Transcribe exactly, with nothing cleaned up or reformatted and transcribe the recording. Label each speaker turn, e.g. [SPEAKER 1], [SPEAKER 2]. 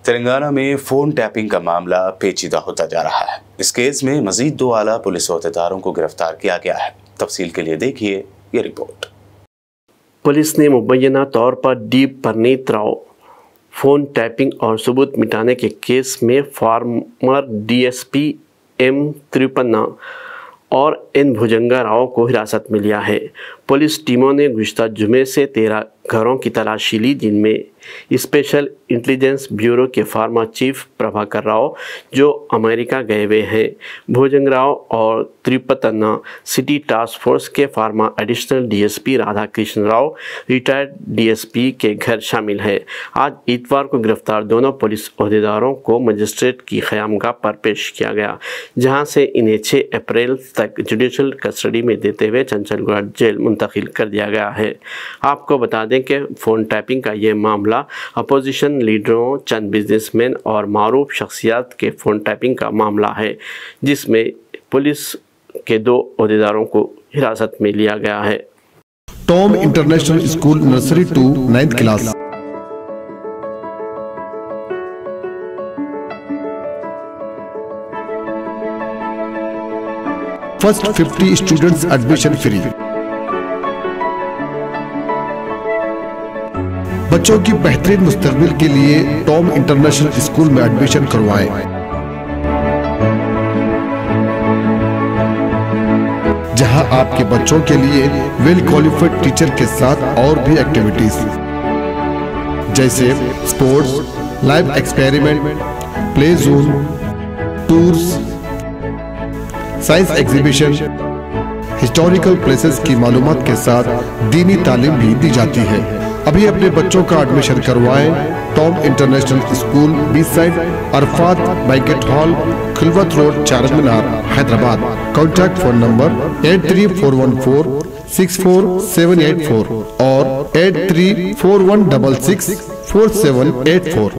[SPEAKER 1] तेलंगाना में phone tapping का मामला पेचीदा होता जा रहा है। इस केस में मजीद दो आला पुलिस अहदेदारों को गिरफ्तार किया गया है। तफसील के लिए देखिए ये रिपोर्ट।
[SPEAKER 2] पुलिस ने मुबैना तौर पर D Praneet Rao phone tapping और सबूत मिटाने के केस में फार्मर डीएसपी एम त्रिपन्ना और एन भुजंगा राव को हिरासत में लिया है। पुलिस टीमों ने गुज़िश्ता जुमे से तेरह घरों की तलाशी ली, जिनमें स्पेशल इंटेलिजेंस ब्यूरो के फार्मा चीफ प्रभाकर राव जो अमेरिका गए हुए हैं, भुजंग राव और त्रिपन्ना सिटी टास्क फोर्स के former additional DSP Radha Krishna Rao retired DSP के घर शामिल है। आज इतवार को गिरफ्तार दोनों पुलिस अहदेदारों को मजिस्ट्रेट की क़यामगाह पर पेश किया गया, जहां से इन्हें छह अप्रैल तक जुडिशल कस्टडी में देते हुए चंचलगढ़ जेल मुंतकिल कर दिया गया है। आपको बता दें कि फ़ोन टैपिंग का ये मामला अपोजिशन लीडरों, चंद बिजनेसमैन और मारूफ शख्सियात के फ़ोन टैपिंग का मामला है, जिसमें पुलिस के दो अहदेदारों को हिरासत में लिया गया है।
[SPEAKER 3] Tom international school nursery to ninth class. First fifty students admission free. बच्चों की बेहतरीन मुस्तकबिल के लिए टॉम इंटरनेशनल स्कूल में एडमिशन करवाएं। जहां आपके बच्चों के लिए वेल क्वालिफाइड टीचर के साथ और भी एक्टिविटीज जैसे sports, live experiment, play zone, tours, science exhibition, historical places की मालूमात के साथ दीनी तालीम भी दी जाती है। अभी अपने बच्चों का एडमिशन करवाएं। Tom international school, beach side Arafat banquet hall, Khilwat road, Charminar, Hyderabad. Contact phone number eight three four one four six four seven eight four और eight three four one double six four seven eight four.